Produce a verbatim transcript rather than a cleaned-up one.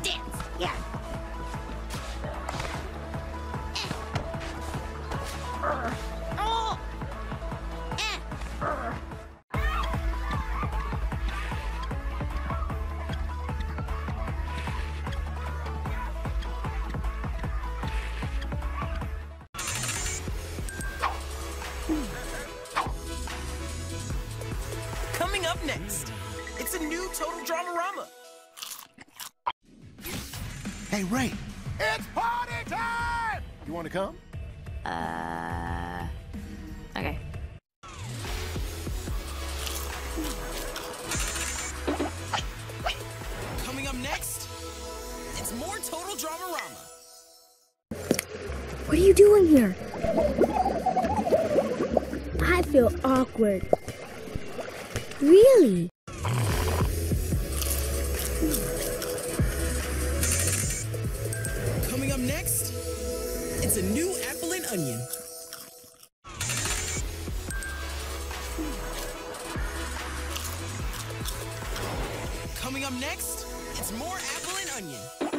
dance. Yeah. Oh. Eh. Coming up next, it's a new Total Dramarama. Hey, Ray. It's party time! You want to come? Uh. Okay. Coming up next, it's more Total Dramarama. What are you doing here? I feel awkward. Really? Coming up next, it's a new apple and onion. Coming up next, it's more apple and onion.